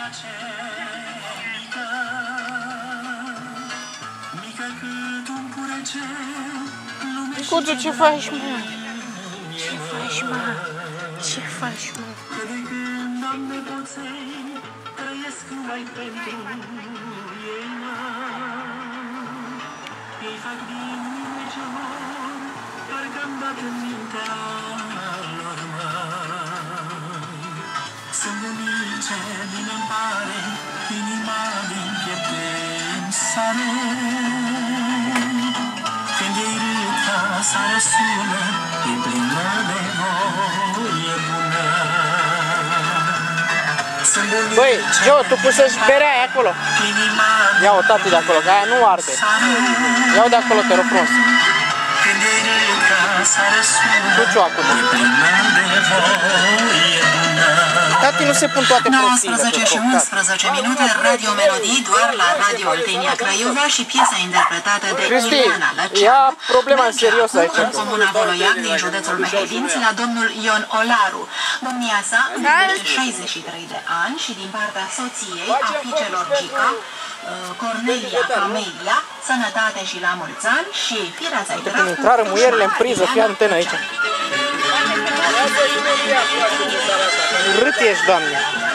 Micuțu, ce faci, mă? Ce faci, mă? Ce faci, mă? Ei fac din mine ce vor, parcă-mi bat în mintea lor, măi. Sunt unice, bine-mi pare, inima din piepte-mi sare. Când ei râca, sare sună, e plină de voie bună. Băi, Joe, tu pusă-și berea aia acolo. Ia-o, tati, de acolo, că aia nu arde. Ia-o de acolo, te rog frumos. Du-ți-o acum. Tati, nu se pun toate prostiile. 19 și 11 minute, Radio Melodii, doar la Radio Oltenia Craiova și piesa interpretată de Ileana Lăceanu. ia problema în serios aici. În comuna Voloiac, din județul Mehedinți, la domnul Ion Olaru. Domnia sa împlinește 63 de ani și din partea soției, a fiicelor Gica, Cornelia Camelia, sănătate și la mulți ani și firea-ți-ai dracu. Când intrară muierile în priză, fii antenă aici. Rât ești, Doamne!